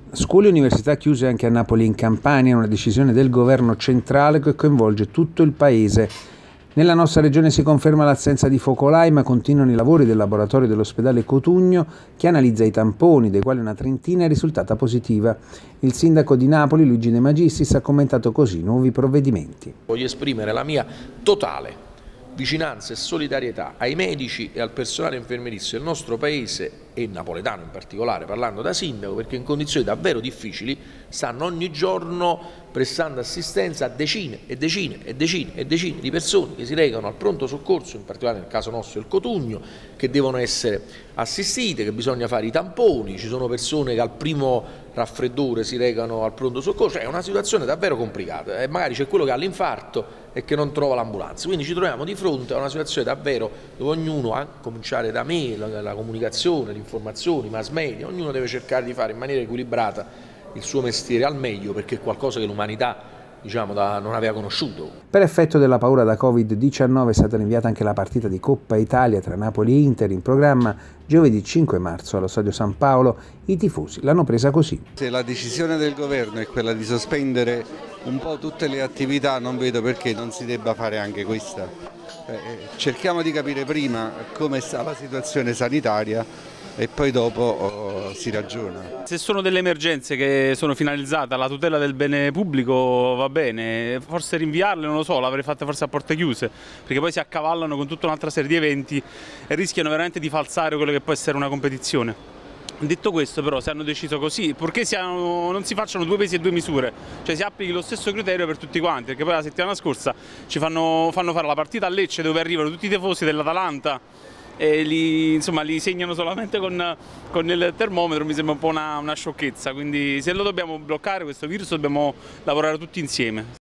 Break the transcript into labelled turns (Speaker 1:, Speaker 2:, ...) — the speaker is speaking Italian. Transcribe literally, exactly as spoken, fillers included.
Speaker 1: Scuole e università chiuse anche a Napoli e in Campania, una decisione del governo centrale che coinvolge tutto il paese. Nella nostra regione si conferma l'assenza di focolai, ma continuano i lavori del laboratorio dell'ospedale Cotugno che analizza i tamponi, dei quali una trentina è risultata positiva. Il sindaco di Napoli, Luigi De Magistris, ha commentato così i nuovi provvedimenti.
Speaker 2: Voglio esprimere la mia totale vicinanza e solidarietà ai medici e al personale infermieristico del nostro paese e napoletano in particolare, parlando da sindaco, perché in condizioni davvero difficili stanno ogni giorno prestando assistenza a decine e decine e decine e decine di persone che si recano al pronto soccorso, in particolare nel caso nostro il Cotugno, che devono essere assistite, che bisogna fare i tamponi, ci sono persone che al primo raffreddore si recano al pronto soccorso, cioè è una situazione davvero complicata e magari c'è quello che ha l'infarto e che non trova l'ambulanza, quindi ci troviamo di fronte a una situazione davvero dove ognuno, a cominciare da me, la, la comunicazione, le informazioni, i mass media, ognuno deve cercare di fare in maniera equilibrata il suo mestiere al meglio, perché è qualcosa che l'umanità, diciamo, da, non aveva conosciuto.
Speaker 1: Per effetto della paura da Covid diciannove è stata rinviata anche la partita di Coppa Italia tra Napoli e Inter, in programma giovedì cinque marzo allo Stadio San Paolo. I tifosi l'hanno presa così.
Speaker 3: Se la decisione del governo è quella di sospendere un po' tutte le attività, non vedo perché non si debba fare anche questa. Eh, cerchiamo di capire prima come sta la situazione sanitaria e poi dopo oh, si ragiona.
Speaker 4: Se sono delle emergenze che sono finalizzate alla tutela del bene pubblico va bene, forse rinviarle non lo so, l'avrei fatta forse a porte chiuse, perché poi si accavallano con tutta un'altra serie di eventi e rischiano veramente di falsare quello che può essere una competizione. Detto questo però, se hanno deciso così, purché siano, non si facciano due pesi e due misure, cioè si applichi lo stesso criterio per tutti quanti, perché poi la settimana scorsa ci fanno, fanno fare la partita a Lecce dove arrivano tutti i tifosi dell'Atalanta e li, insomma, li segnano solamente con, con il termometro, mi sembra un po' una, una sciocchezza, quindi se lo dobbiamo bloccare questo virus dobbiamo lavorare tutti insieme.